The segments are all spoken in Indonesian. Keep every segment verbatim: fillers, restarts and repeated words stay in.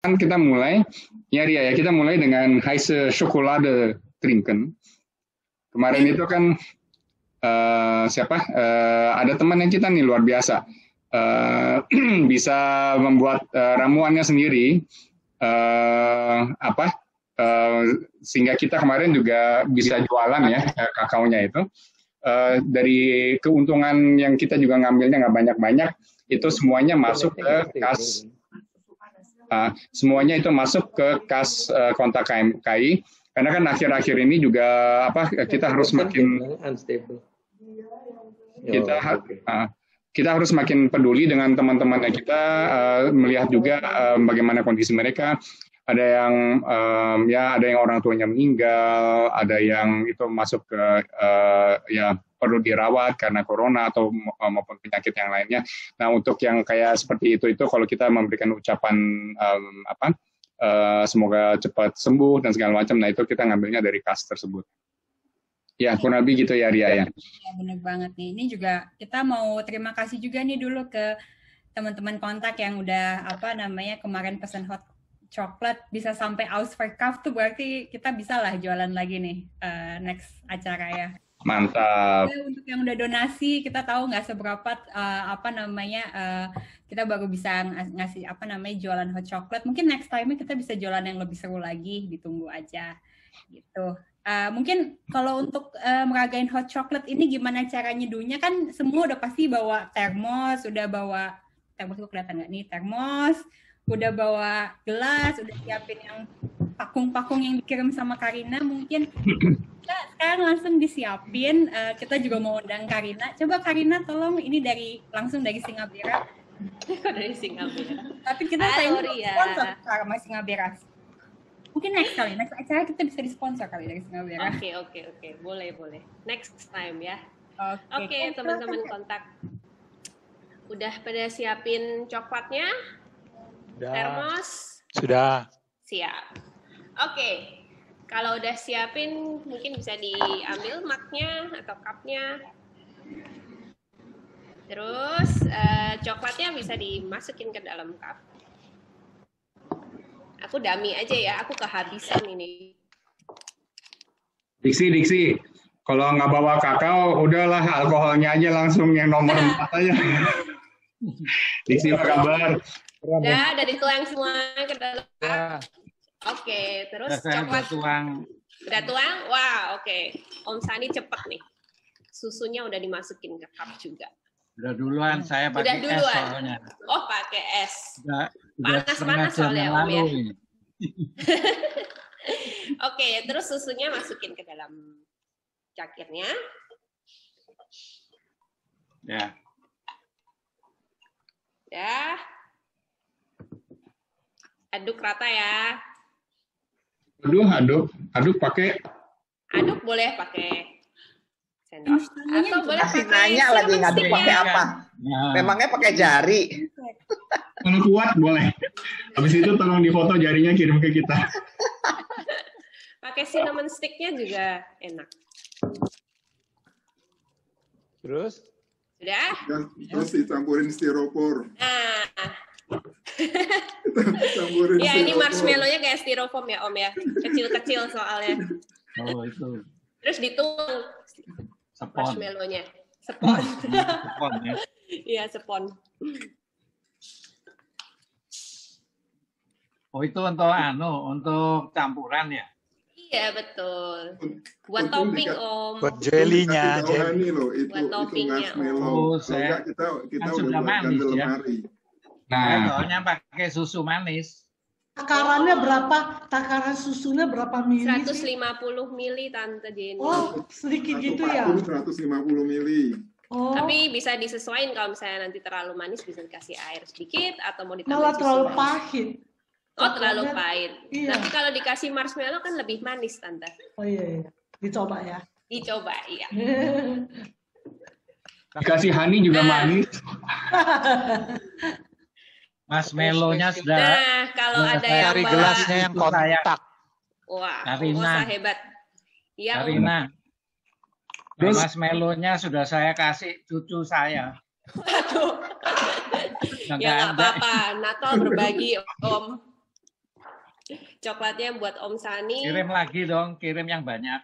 Kan kita mulai, ya Ria ya, kita mulai dengan heiße Schokolade trinken. Kemarin itu kan uh, siapa? Uh, ada teman yang kita nih luar biasa, uh, bisa membuat uh, ramuannya sendiri, uh, apa? Uh, sehingga kita kemarin juga bisa jualan ya kakaonya itu. Uh, dari keuntungan yang kita juga ngambilnya nggak banyak-banyak, itu semuanya masuk ke kas. Uh, semuanya itu masuk ke kas uh, kontak K M K I, karena kan akhir-akhir ini juga apa kita harus makin kita uh, kita harus makin peduli dengan teman-temannya kita, uh, melihat juga uh, bagaimana kondisi mereka. Ada yang um, ya ada yang orang tuanya meninggal, ada yang itu masuk ke uh, ya perlu dirawat karena corona atau maupun penyakit yang lainnya. Nah, untuk yang kayak seperti itu itu kalau kita memberikan ucapan um, apa uh, semoga cepat sembuh dan segala macam, nah itu kita ngambilnya dari kas tersebut. Ya, kurang lebih gitu ya Ria ya. Ya, benar banget nih. Ini juga kita mau terima kasih juga nih dulu ke teman-teman kontak yang udah apa namanya kemarin pesan hot coklat bisa sampai ausverkauf tuh, berarti kita bisa lah jualan lagi nih uh, next acara ya. Mantap. Ya, untuk yang udah donasi kita tahu nggak seberapa uh, apa namanya uh, kita baru bisa ng ngasih apa namanya jualan hot coklat. Mungkin next time kita bisa jualan yang lebih seru lagi, ditunggu aja gitu. Uh, mungkin kalau untuk uh, meragain hot coklat ini gimana cara nyeduhnya, kan semua udah pasti bawa termos, udah bawa termos itu kelihatan nggak nih termos. Udah bawa gelas, udah siapin yang pakung-pakung yang dikirim sama Karina, mungkin kita sekarang langsung disiapin. Uh, kita juga mau undang Karina. Coba Karina tolong, ini dari langsung dari Singapura. Dari Singapura. Tapi kita sayang sponsor sama Singapura. Mungkin next kali, next acara kita bisa disponsor kali dari Singapura. Oke, okay, oke, okay, oke. Okay. Boleh, boleh. Next time ya. Oke, okay. okay, teman-teman kontak. Udah pada siapin coklatnya? Sudah. Termos? Sudah. Siap. Oke. Okay. Kalau udah siapin, mungkin bisa diambil mugnya atau cupnya. Terus uh, coklatnya bisa dimasukin ke dalam cup. Aku dummy aja ya, aku kehabisan ini. Diksi, Diksi. Kalau nggak bawa kakao, udahlah alkoholnya aja langsung yang nomor empat aja. Diksi, apa kabar? Udah, udah dituang semua ke dalam. Ya. Oke, okay, terus saya coklat. Udah tuang. Udah tuang? Wah, oke. Okay. Om Sani cepet nih. Susunya udah dimasukin ke cup juga. Udah duluan, saya pakai es soalnya. Oh, pakai es. Panas-panas soalnya Om ya. Oke, okay, terus susunya masukin ke dalam cakirnya. Ya. Ya. Aduk rata ya. Aduk, aduk, aduk pakai. Aduk boleh pakai sendok. Atau boleh kasih pakai nanya lagi ngaduk pakai apa? Ya. Memangnya pakai jari? Kalau kuat boleh. Habis itu tolong difoto jarinya kirim ke kita. Pakai cinnamon stick-nya juga enak. Terus? Sudah? Terus dicampurin styrofoam. Nah. Campurin ya, ini styrofoam. marshmallow-nya kayak styrofoam ya, Om ya. Kecil-kecil soalnya. Oh, itu. Terus dituang Sepon. marshmallow-nya. Sepon. Sepon ya. Iya, sepon. Oh, itu untuk anu, untuk campuran ya? Iya, betul. Buat topping, Om. Buat jelinya. Jelly loh, itu, Buat toppingnya, itu Oh, Kalau saya enggak, kita kita kan udah sudah buatkan manis, di ya. lemari. Nah, Nah, soalnya pakai susu manis. Takarannya berapa? Takaran susunya berapa mili seratus sih? lima puluh mili Tante Jenny. Oh, sedikit Satu gitu ya? paku seratus lima puluh mili. Oh, Tapi bisa disesuaikan kalau misalnya nanti terlalu manis bisa dikasih air sedikit atau mau ditambah malah susu. terlalu pahit. Oh, terlalu Coklatnya- pahit. Iya. Tapi kalau dikasih marshmallow kan lebih manis, Tante. Oh iya, iya. Dicoba ya. Dicoba, iya. dikasih honey juga manis. Marshmallow-nya sudah. Nah, kalau sudah ada saya yang cari bawa- gelasnya yang kontak. Wah, Karina. Osa hebat. Iya, Om. Karina. Terus? Marshmallow-nya sudah saya kasih cucu saya. Aduh. Yang Ya nggak nggak ada. apa-apa. Natal berbagi, Om. coklatnya buat Om Sani. Kirim lagi dong, kirim yang banyak.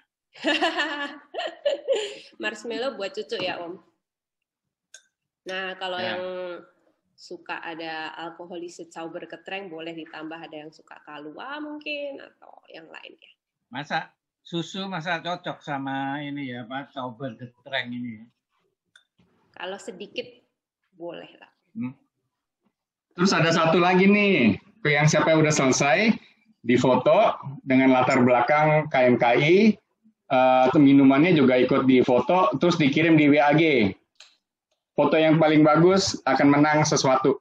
Marshmallow buat cucu ya Om. Nah kalau Ya. yang suka ada alkoholisit sauber ketreng boleh ditambah, ada yang suka kalua mungkin atau yang lainnya. Masa susu masa cocok sama ini ya, Pak, sauber getreng ini. Kalau sedikit boleh lah. Hmm. Terus ada satu lagi nih, ke yang siapa yang udah selesai, difoto dengan latar belakang K M K I, uh, minumannya juga ikut difoto, terus dikirim di W A G. Foto yang paling bagus akan menang sesuatu.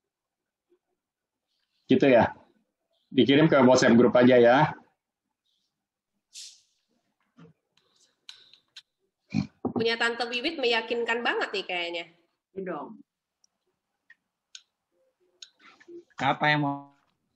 Gitu ya. Dikirim ke WhatsApp grup aja ya. Punya Tante Wiwit meyakinkan banget nih kayaknya. Dong. Apa yang mau?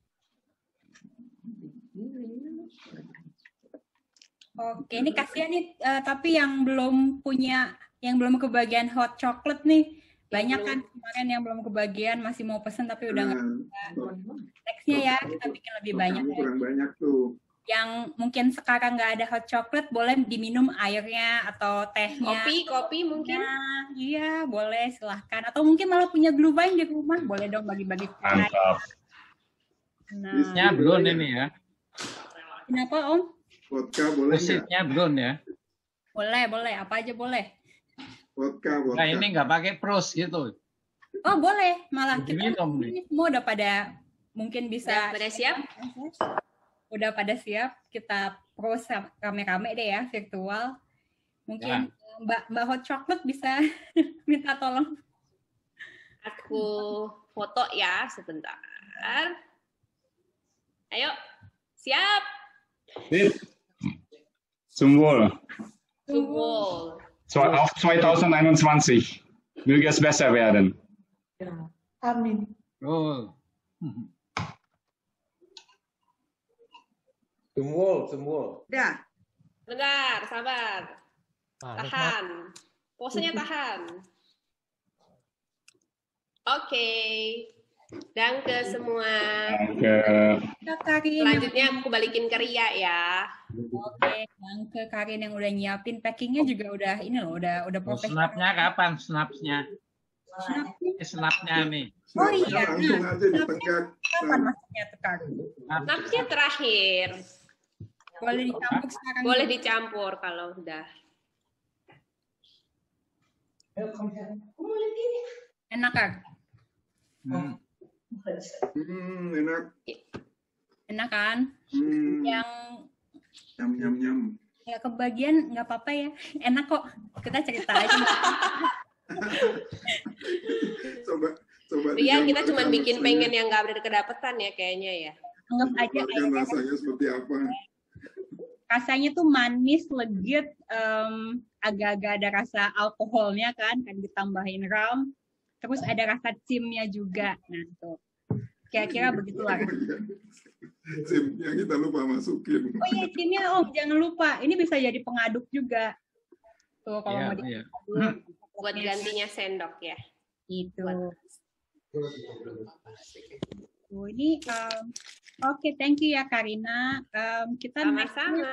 Oke, ini kasihan nih, uh, tapi yang belum punya, yang belum kebagian hot chocolate nih, banyak kan kemarin yang belum kebagian, masih mau pesen tapi udah nggak bisa. Nextnya ya, kita bikin lebih banyak. Kamu kurang banyak tuh. Yang mungkin sekarang nggak ada hot chocolate, boleh diminum airnya atau tehnya. Kopi, kopi mungkin? Nah, iya, boleh, silahkan. Atau mungkin malah punya Golive di rumah, boleh dong bagi-bagi. Mantap. Nah, Ya, belum ini ya. kenapa Om? Vodka boleh nggak? Musitnya belum ya. Boleh, boleh, apa aja boleh. Vodka, vodka. Nah, ini nggak pakai pros gitu. Oh, boleh, malah kita Diminum nih. ini semua udah pada mungkin bisa. Udah pada siap? Udah pada siap, kita pros rame-rame deh ya, virtual. Mungkin Mbak Mbak Hot Chocolate bisa minta tolong. Aku foto ya sebentar. Ayo, siap. Sip. Zum Tubuh. Auf zwanzig einundzwanzig. Möge es besser werden. Ya. Amin. Oh. Semua, semua. Udah. Bentar, sabar. Tahan. Posenya tahan. Oke. Danke semua. Danke. Selanjutnya aku balikin ke Ria ya. Oke, danke Karin yang udah nyiapin, packingnya juga udah ini loh, udah udah Oh, profesional. snapnya kapan? Snapsnya? Snap. Ini snapnya nih. Oh iya, Langsung nah, aja ditegak. kapan maksudnya tekar? Napsnya terakhir. Boleh dicampur sekarang. Boleh dicampur kalau udah. Enak kan? Hmm. Hmm, enak. Enak kan? Hmm, Yang nyam, nyam, nyam. nggak kebagian nggak apa-apa ya. Enak kok. Kita cerita aja. Coba, coba. Ria, kita digambarkan cuma bikin rasanya. pengen yang nggak berkedapetan ya kayaknya ya. Anggap aja Gambarkan airnya rasanya seperti apa. rasanya tuh manis, legit, em, agak-agak ada rasa alkoholnya kan, kan ditambahin rum, terus ada rasa cimnya juga. Nah tuh, kira-kira begitulah. Sim, yang kita lupa masukin. Oh iya, cimnya Om, jangan lupa. Ini bisa jadi pengaduk juga. Tuh kalau Iya, mau iya. diaduk. Buat gantinya sendok ya. Itu. Tuh, ini um, oke, okay, thank you ya Karina. Um, kita Sama-sama.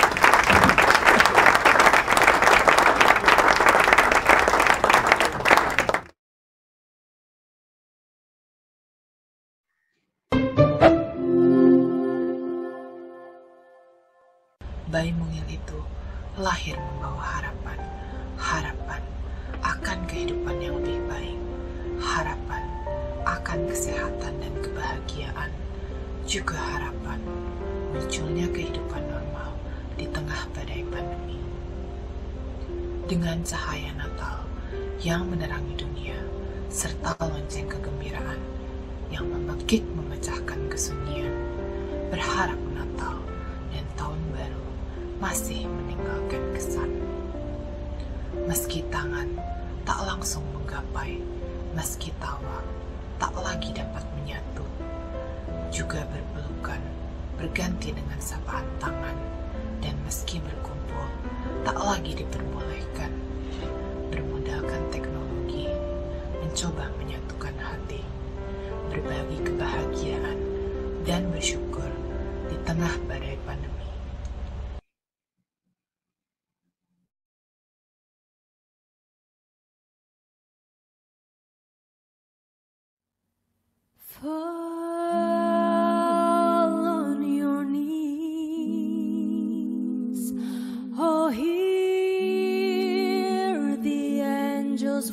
Bayi mungil itu lahir membawa harapan, harapan akan kehidupan yang lebih baik, harapan akan kesehatan dan kebahagiaan, juga harapan munculnya kehidupan normal di tengah badai pandemi. Dengan cahaya Natal yang menerangi dunia, serta lonceng kegembiraan yang membangkit memecahkan kesunyian, berharap Natal dan Tahun Baru masih meninggalkan kesan. Meski tangan tak langsung menggapai, meski tawa tak lagi dapat menyatu, juga berpelukan berganti dengan sapaan tangan, dan meski berkumpul tak lagi diperbolehkan, bermodalkan teknologi, mencoba menyatukan hati, berbagi kebahagiaan dan bersyukur di tengah badai pandemi. Fall on your knees, oh, hear the angels'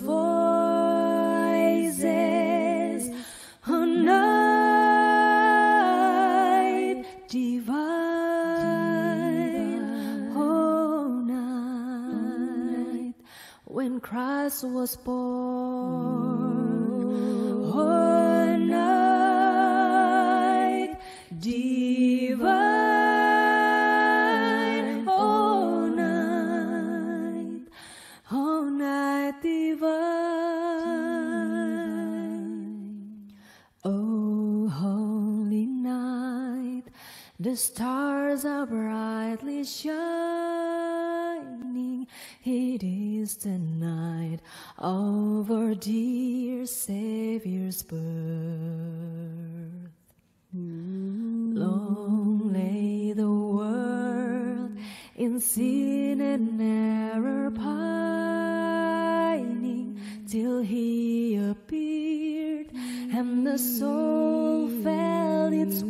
voices, oh, night divine, oh, night when Christ was born, oh, night divine, oh, night, oh, night divine, oh, holy night, the stars are brightly shining. It is the night of our dear Savior's birth. Long lay the world in sin and error pining, till He appeared and the soul felt its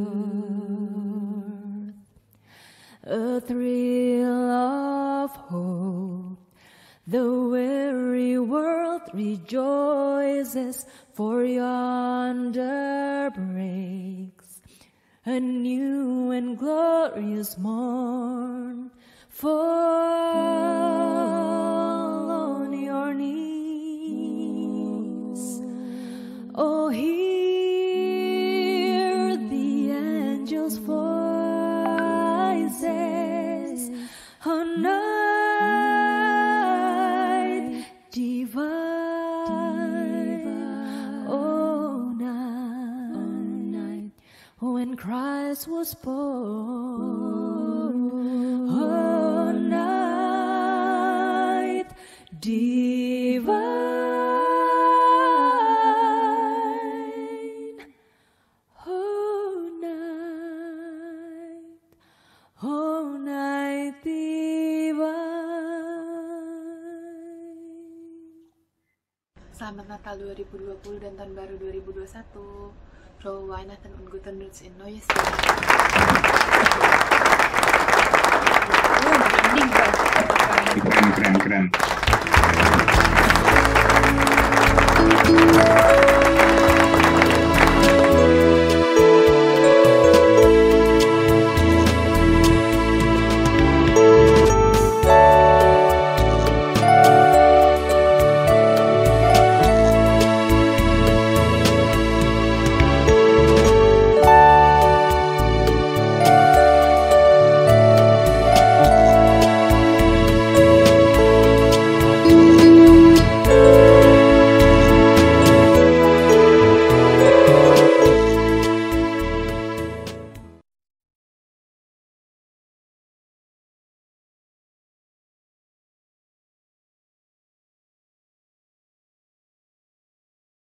worth. A thrill of hope, the weary world rejoices, for yonder breaks a new and glorious morn. Fall on your knees, oh, hear the angels' voices, oh, night divine, oh, night when Christ was born, oh, night divine, oh, night, oh, night divine. Selamat Natal dua ribu dua puluh dan Tahun Baru dua ribu dua puluh satu. Frohe Weihnachten und guten Rutsch in neues Jahr. Keren, keren, keren.